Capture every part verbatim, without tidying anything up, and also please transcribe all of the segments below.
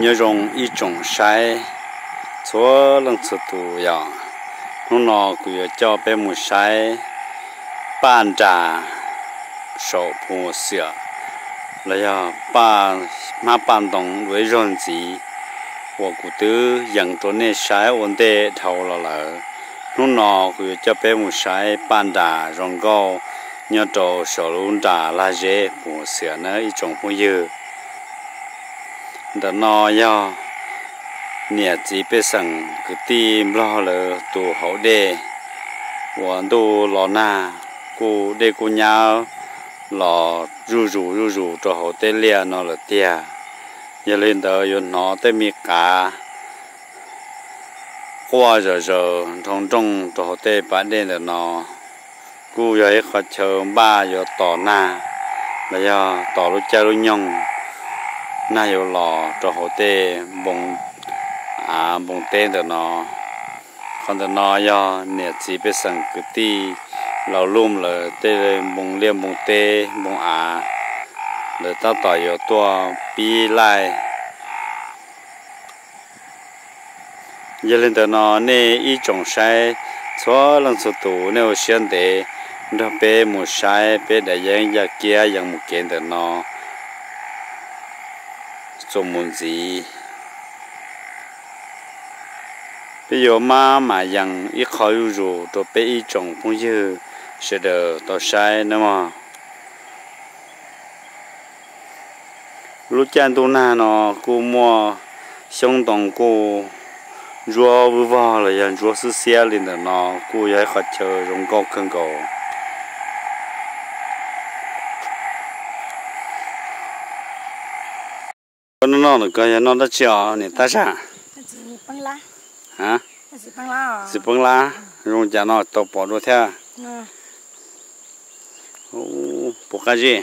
nhớ rong ít trồng sai chúa lần thứ tu ya lúc nào cứ cho bé một sai ban trà sổ phù sửa là ya ban mà ban đồng với rong gì 我估得养着那晒稳的头了了，弄那个叫别木晒半打，然后要找小龙打那些不是那一种朋友，的那要年纪别生个地老了都好的，我都老那姑的姑娘老入入入入着好的脸那了的。 giờ lên đó giờ nó tới mi cá qua rồi rồi thong trong tổ tê bán đen là nó cú giờ hết chờ ba giờ tỏ na là giờ tỏ lúc chơi lúc nhông na giờ lò tổ tê bông à bông tên là nó còn là nó giờ nè chỉ biết sang cái ti lò lum là tê bông liêm bông tê bông à rồi tao tỏ giờ tua pi lại giờ lên đó nó nè ít trồng sai xóa lần số tụ nếu xuyên để nó bé một sai bé đại dạng giờ kia dạng một kiện đó nó trồng muốn gì bây giờ mà mà dạng ít khó rồi tôi bé ít trồng cũng như sẽ được tôi sai nữa mà lúc chân tôi na nó cô mua xong đồng cô rùa vừa vào là dạng rùa sứ xe lên đó nó cô ấy khó chờ rong cao khăn cầu con nó nó cái nó đã chờ này ta sao hả chỉ băng lá rong chả nó tàu bỏ đồ theo ô bộ cái gì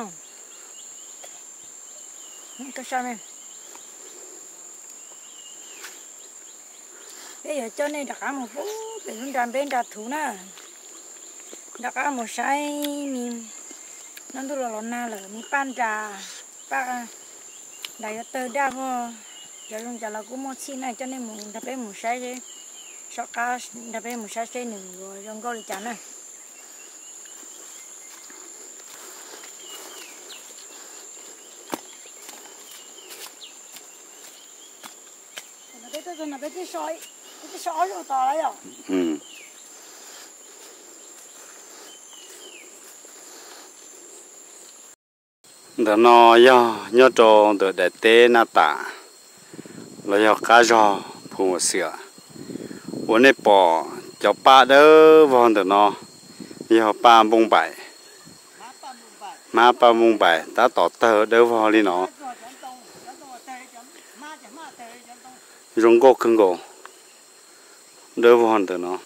cái sao này bây giờ cho nên đặt một phút để chúng ta bên đặt thú nè đặt một sai mình nó tôi là na là mình pan trà ba đại tơ đa vô giờ chúng ta là cũng một xin này cho nên mình đặt bên một sai chứ sau cá đặt bên một sai sai nữa rồi trong câu đi chán này cái này cái cái sỏi cái sỏi rồi to đấy à ừ đó nó do nhớ trộn từ để tê na tả là do cá giò phù sữa uốn này bỏ cho ba đỡ von từ nó do ba bông bảy má ba bông bảy ta tỏ tờ đỡ von đi nó rong gốc khưng gỗ đỡ von từ nó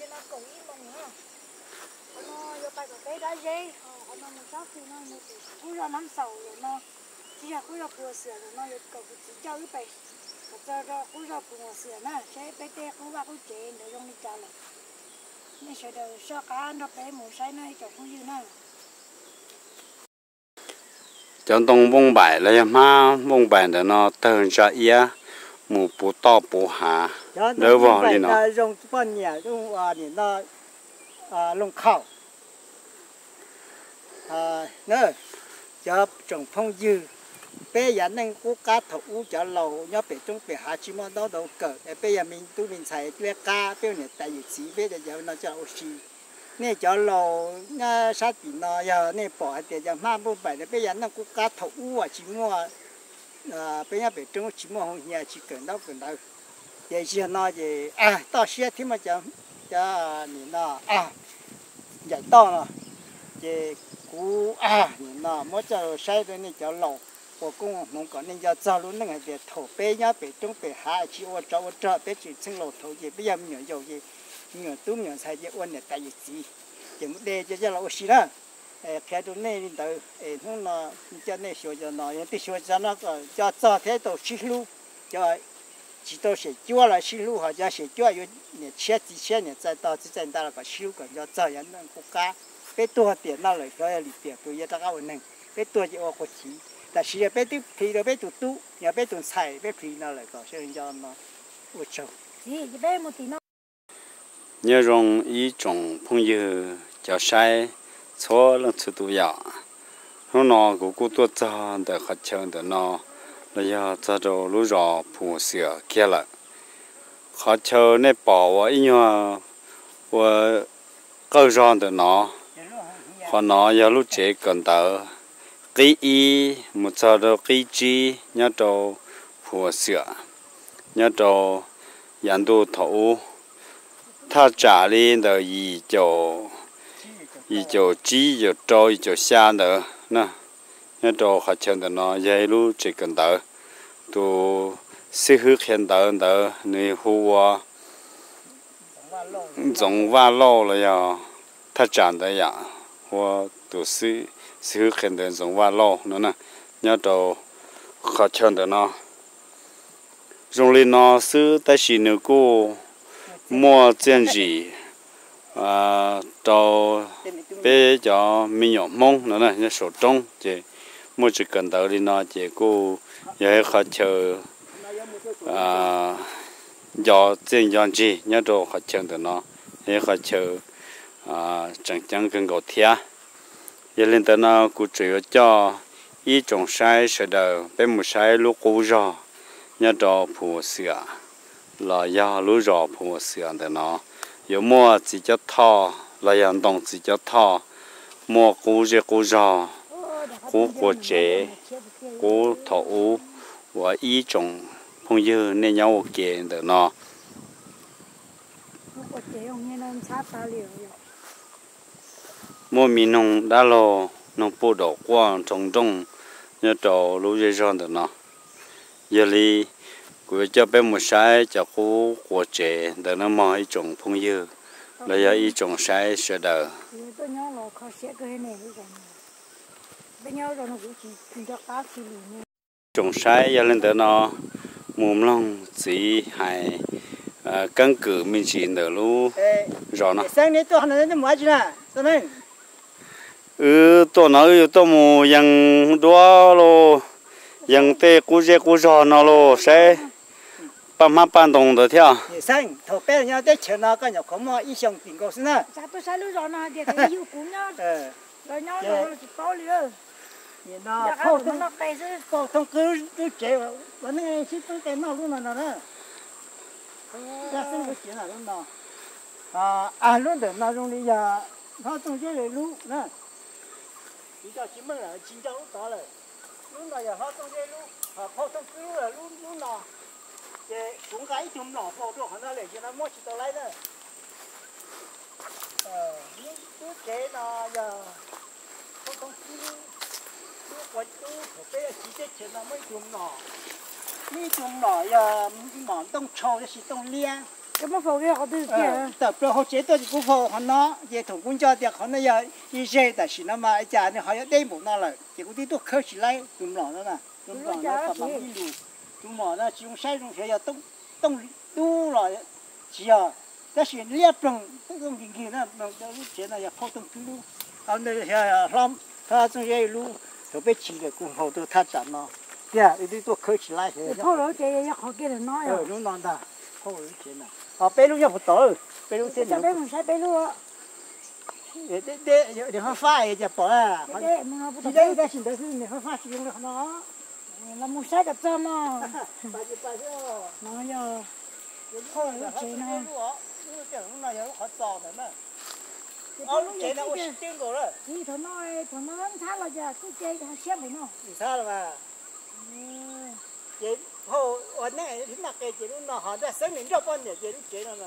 năm sáu rồi nó chỉ là cũng là phù sữa rồi nó cầu chỉ cho cái bể cho cho cũng là phù sữa nè chế bé té cũng vào cũng chế để dùng đi trả lại nên sẽ được cho cá nó bé một sai này cho không dư nè chọn tông bông bảy là má bông bảy để nó tờn ra ia một bố to bố hà đỡ vào đi nó dùng phân nhẹ dùng à thì nó à lông khẩu à nữa cho trồng phong dư bây giờ nên có cá thụ cho lầu nhớ bị trong bị hạ chi mà đó đâu cỡ bây giờ mình tu mình xài cái cá bây giờ tại vì chỉ bây giờ nó cho oxy nè cho lầu nha sát thì nó giờ nè bỏ thì giờ mà bông bảy bây giờ nó có cá thụ à chỉ mua à bây giờ bị trong chỉ mua không nhà chỉ cần đâu cần đâu vậy chỉ nó gì à to xe thì mà cho cho nó à giải to nó về cú à nó mới cho sai rồi nên cho lầu của cũng không có nên cho cho luôn nên để thổ bé nhá bé trong bé hai chỉ ô cho ô cho bé chỉ sinh lầu thổ gì bây giờ nhiều dầu gì nhiều túm nhiều sai gì ôn này tại vì gì chỉ muốn để cho cho lầu xí đó cái chỗ này đi tới không nó cho nên sửa cho nó những cái sửa cho nó cho cho thế tổ xí lu cho chỉ tôi sẽ chua là xí lu hoặc cho sẽ chua rồi để chết chỉ chết để再到再到了个xí lu个要这样那国家 cái tua tiền nó lại cái lì tiền tôi giờ ta cao nè cái tua chỉ ở có chỉ 但是也别都皮了别都多，也别都菜别皮那来个，所以叫嘛，我吃。 gì chỉ bé một tí nó nhớ rong ý trồng phong dư cho sai cho lần thứ tu ya nó nó cũng cũng tốt cho để phát triển để nó là ya cho đồ lúa rau phù sữa kia là phát triển này bảo và ý nhờ và cơ rau để nó họ nó ya lúc chế cần tờ cái ý một cho đồ cái chi nhớ đồ phù sữa nhớ đồ yan đồ thấu他家里的一就一就鸡就粥一就虾的那那粥好吃的呢，一路这个的都适合看到的你户啊，种挖老了呀，他长的呀，我都是适合看到种挖老的呢，那粥好吃的呢，用的呢是但是那个。mua tiền gì à tàu bé cho mình nhỏ mông nữa này như sổ trống chị mua chỉ cần tới đi nó chị cô giờ họ chờ à do tiền do gì nhớ đồ họ chờ từ nó giờ họ chờ à chẳng chẳng cần cầu thia giờ lên tới nó cũng chỉ cho ý trồng sai sợi đầu bé một sai lúc cũ rồi nhớ đồ phù sữa là do lúa rau phù sữa để nó, nếu mua chỉ cho thọ là yanđông chỉ cho thọ, mua củ rễ củ rau, củ quả chế, củ thổ và ý trồng phong dư nên nhau kiện để nó. Mua mì nông đã lo nông bộ đồ quan trồng trồng nhớ trồng lúa rễ rau để nó, giờ li của cho bé một sai cho cô của trẻ để nó mò ý trồng phong dư là do ý trồng sai sửa đời trồng sai cho nên để nó mồm long chỉ hay căn cứ mình chỉ được luôn rồi nó ừ tôi nói tôi mua yang đua lo yang tê cú dê cú giò nó lo sẽ bán má bán đồng được theo. Sang thầu bé nhau để chờ nó cái nhau không mà ý xong tiền câu xin à. sao tôi sai lúa giò nó thì cái yêu cũ nhá. Rồi nhau rồi nó chỉ có liền. Nó khâu nó cây chứ. Khâu thông cứ cứ chế vào vấn đề chỉ tôi cái nó luôn là nó đó. Ra xin cái chuyện là luôn đó. À à luôn được nó dùng đi giờ nó trong cái này luôn nè. Chỉ cho chỉ mới là chỉ cho lúc đó rồi. Lúc này giờ họ trong cái lúc họ họ trong cái lúc là lúc lúc nào cái chúng cái chúng nó phô được họ nói là cho nó mua chỉ tao lấy đó ờ những cái chế nó giờ họ trong cái lúc lúc quay lúc họ bây giờ chỉ cái chế nó mới chúng nó mấy chúng nó giờ món đông trâu thì đông lia cái mà phô cái họ tự chế tập rồi họ chế tôi cũng phô họ nó về thủ quân cho thì họ nói giờ đi xe tại vì nó mà ai trả thì họ đem một nó lại chỉ có tí tôi khơi chỉ lấy chúng nó đó nè chúng nó nó tập bằng đi chúng nó nó chúng sai chúng sẽ giờ tông tông tu rồi chỉ à cái chuyện liệp trong cái công việc kia nó nó cái chuyện này họ tông tu ông này là làm他这些路都被起的过后都他涨了，对啊，一定都可以起来的。 thô lỗ chế要khó cái là nói rồi. Đúng rồi đó, thô lỗ chế này. À, bé lúc nhập một tổ, bé lúc thế nào? Bé mình sai bé lúc. Để để để để họ pha để bỏ à. Để mình nó bắt. Đây đây xin đấy xin để họ pha sử dụng được nó. Là một sai đặt cho mà. Bà chị bà chứ. Nó giờ thô lỗ chế này. Lúc cái lúc này họ tròn đấy mà. Ờ lúc chế nó cũng tiếng cổ rồi. Thì thằng nó thằng nó sáng là giờ cứ chơi thằng xếp của nó. Sao là mà? Chế hồ ở này thì mặc cái chế lúc nào họ đã sáng đến cho con để chế lúc chế nào mà.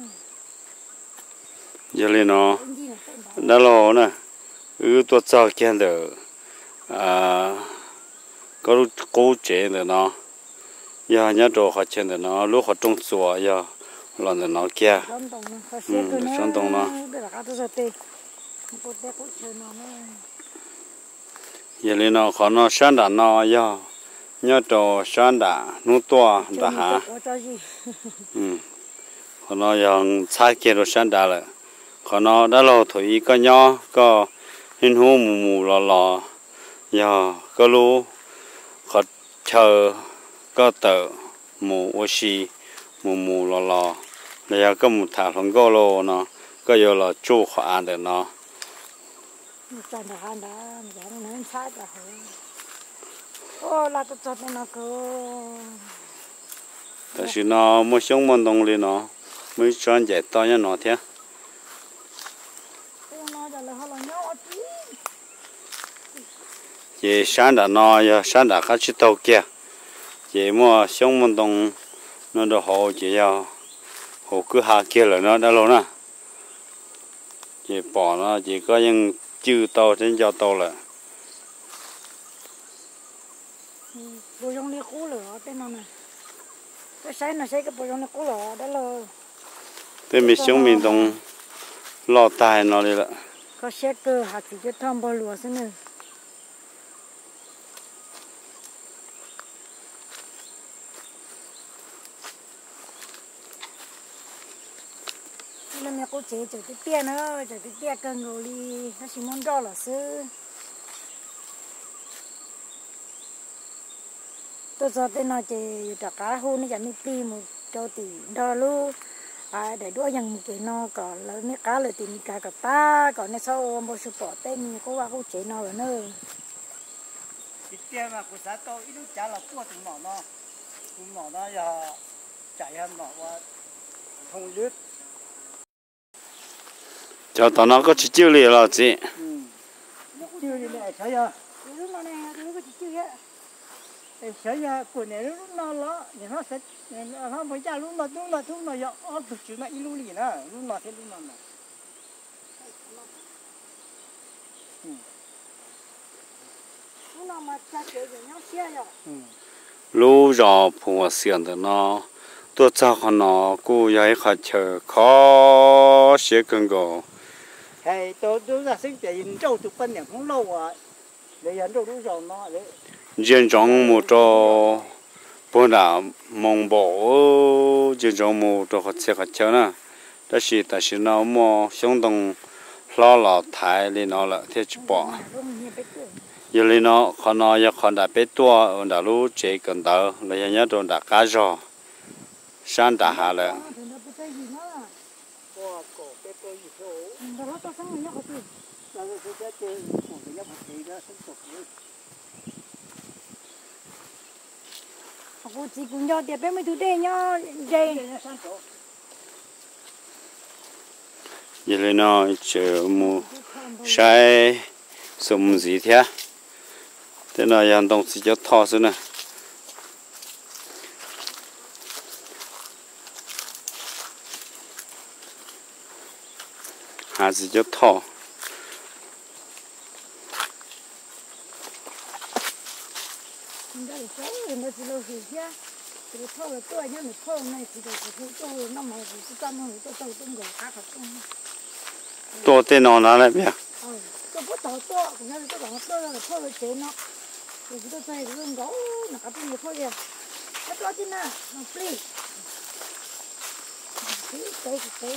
Giờ lên nó đã lo nè, ừ tôi cho kia được à có lúc cố chế được nó, giờ nhớ đồ họ chơi được nó lúc họ trồng sủa giờ làm được nó kia, ừ sống đồng nó. Giờ lên nó họ nó sáng đã nó giờ nhớ đồ sáng đã nút to đã hả, ừ họ nó giờ sai kia đồ sáng đã rồi. Họ nó đã lâu thôi có nhỏ có hình hú mù mù lò lò giờ có lú chờ có tờ mù oxy mù mù lò lò bây có một thảo phong gò lô nó có giờ là chu khóa được nó chọn được hàng đó giờ nó nên sai cả rồi ô là tôi chọn nó cơ tại vì nó mới sống môn đồng lên nó mới chọn giải to cho nó thế chị sáng đã nó giờ sáng đã có chiếc tàu kia chị mua sống môn đồng nó được hồ chị giờ hồ cứ hạ kia là nó đã lâu nè chị bỏ nó chỉ có những chữ tàu trên cho tàu là bộ giống như cũ lửa tên nó này cái sáng nó sẽ cái bộ giống như cũ lửa đó là thế mình sống mình đồng lo tài nó đi là có xe cơ hạt chỉ cho thăm bao lúa xem này nên mẹ cô chế chơi cái tia nữa chơi cái tia cần ngồi đi nó chỉ muốn đo là sư tôi cho tên nó chơi trả cá hôn nó chẳng biết tìm một cho tỷ đo luôn à để đua dần một cái nó còn là mấy cá là tìm cá cả ta còn nó sau một số bỏ tên có qua cô chế nó là nơi cái tia mà của xã tôi ít lúc trả là qua từng nọ nó từng nọ nó giờ chạy hơn nọ qua không lướt cho tao nó có chỉ chiêu liền là chị chiêu đi lại thấy à lúc nó này lúc có chiêu vậy thấy à của này lúc nó nó thì nó sẽ nó mới ra lúc nó lúc nó lúc nó giờ ở thực sự nó ít lúc liền á lúc nó thế lúc nó mà lúc nào mà cha chế rồi nhau xe rồi lú rò phù xiên的nó tôi cho họ nó cô ấy họ chờ khó sẽ cần go hay tôi tôi là sinh trẻ in trâu chụp phân nhà không lâu à để in trâu lúc rồi nó đấy dân trong một trò bữa nào mong bộ dân trong một trò họ sẽ họ chờ nè đó là tại sao nó mua xong đồng lo lọ thái lên nó là thế chứ bỏ giờ lên nó họ nó giờ họ đã biết tua đã lú chế cần đỡ là giờ nhớ rồi đã cá rò sáng đã hạ lại cô chỉ cũng cho tiền bé mới thứ đây nhá đây giờ lên nó chờ mua sai sum gì thế thế nào giờ đồng sĩ cho thọ xuống nè hà sĩ cho thọ nó chỉ là gì chứ cái thọ là tôi nhá nó thọ này chỉ là cái tôi nó mà chỉ cho nó tôi tôi tôi gọi cá thật không to tên nó là gì à tôi bắt đầu to cũng như tôi bảo tôi là thọ là chế nó thì tôi thấy cái gấu nó cá tôi nhiều thôi kìa cái to chứ na nó free cái cái cái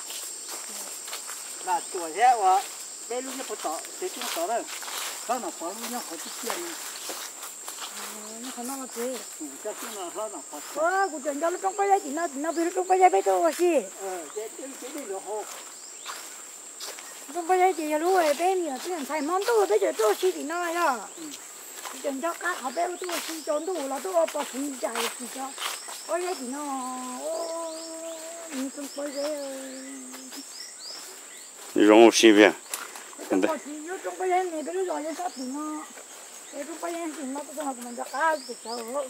là tuổi thế mà đây lúc nó bắt đầu thế chúng nó đó nó nó có lúc nó có chút tiền nó không nó gì chắc chắn là nó nó có ờ của chuyện đó nó trong cái gì nó nó bị trong cái gì tôi gì ờ cái cái cái gì đó hồ trong cái gì lúc ấy bé nhiều chuyện phải món tôi bây giờ tôi xí thì nó rồi chuyện đó cá họ bé tôi xí trốn tôi là tôi bỏ xí chạy xí cho cái gì nó như trong cái gì rong xí vậy trong cái gì trong cái gì này bây giờ giờ sao thì nó cái trong cái gì nó tôi học mình đã cá được sao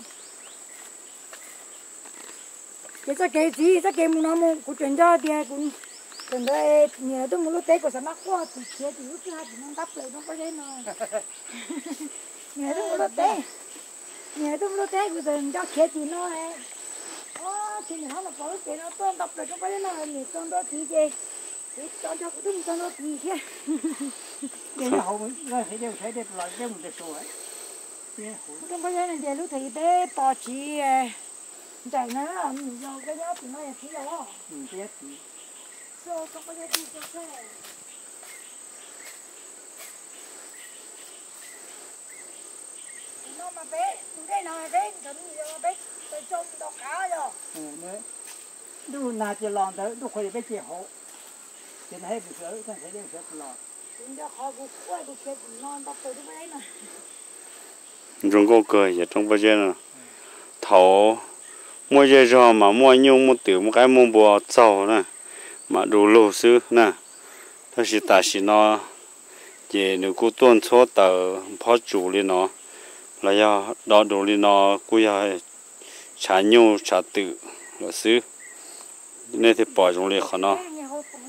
cái cái cái gì cái cái muốn nó cũng chuyện đó thì cũng chuyện đó nhiều tôi muốn lúc tết của sao mắc quá thì kia thì lúc thứ hai thì nó đắp lại nó có cái nó nhiều tôi muốn lúc tết nhiều tôi muốn lúc tết của tôi cho kia thì nó này ó thì nó là có cái nó tôi đắp lại nó có cái nó nhiều con đó thì gì cái cho cho tôi cho nó thì kia cái hồ nó thấy đều thấy đẹp lại cái một cái số ấy trong cái này để lúc thì bé bỏ chỉ chạy nó mình vô cái đó thì nó là chỉ đó ừ biết thì so trong cái gì cho xe nó nó mà bé cái nào cái thằng nhiều bé tôi trông đâu cá rồi ừ nữa đu nào chỉ lòn tới đu khơi bé chỉ hộ chỉ hay bị sỡ thằng thấy đeo sỡ lòn chúng ta khó cũng quay cũng chết non bắt tôi đấy mà trong cô cười vậy trong bao giờ nè thầu mua dây rò mà mua nhiều mua tiểu một cái mua bò trâu nè mà đủ lô sư nè ta chỉ ta chỉ nó về nếu cô tuân số tờ phó chủ lên nó là do đó đủ lên nó cô ya trả nhiều trả tự là sư nên thì bỏ trong liền khó nó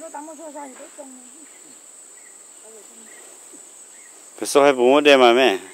cái số hai bốn đây mà mẹ